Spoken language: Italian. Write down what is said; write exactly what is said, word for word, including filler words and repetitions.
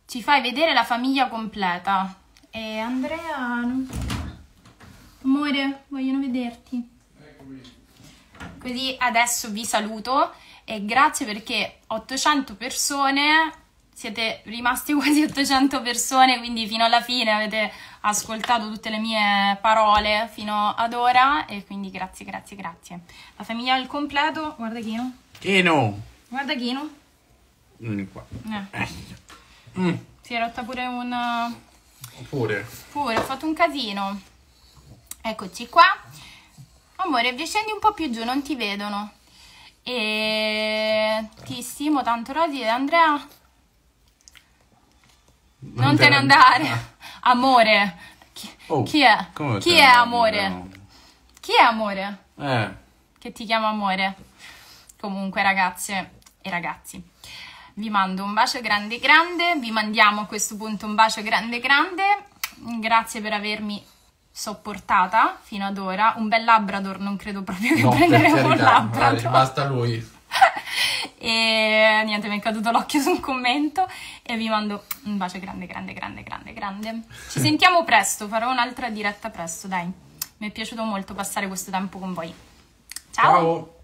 ci fai vedere la famiglia completa. E Andrea... non... Amore, vogliono vederti. Così adesso vi saluto e grazie perché ottocento persone, siete rimasti quasi ottocento persone, quindi fino alla fine avete ascoltato tutte le mie parole fino ad ora e quindi grazie, grazie, grazie. La famiglia al completo, guarda Chino. Chino! Guarda Chino. Vieni qua. Eh. Mm. Si è rotta pure un... Pure. Pure, ho fatto un casino. Eccoci qua. Amore, vi scendi un po' più giù, non ti vedono. E ti stimo tanto, Rosy. E Andrea? Non, non te ne andare. Ah. Amore. Chi, oh, chi è? Chi è amore? No. Chi è amore? Eh. Che ti chiama amore? Comunque, ragazze e ragazzi, vi mando un bacio grande grande. Vi mandiamo a questo punto un bacio grande grande. Grazie per avermi sopportata fino ad ora. Un bel Labrador, non credo proprio che no, prenderemo un Labrador. Vai, basta lui. E niente, mi è caduto l'occhio su un commento e vi mando un bacio grande grande grande grande grande. Ci sentiamo presto, farò un'altra diretta presto, dai. Mi è piaciuto molto passare questo tempo con voi. Ciao. Ciao.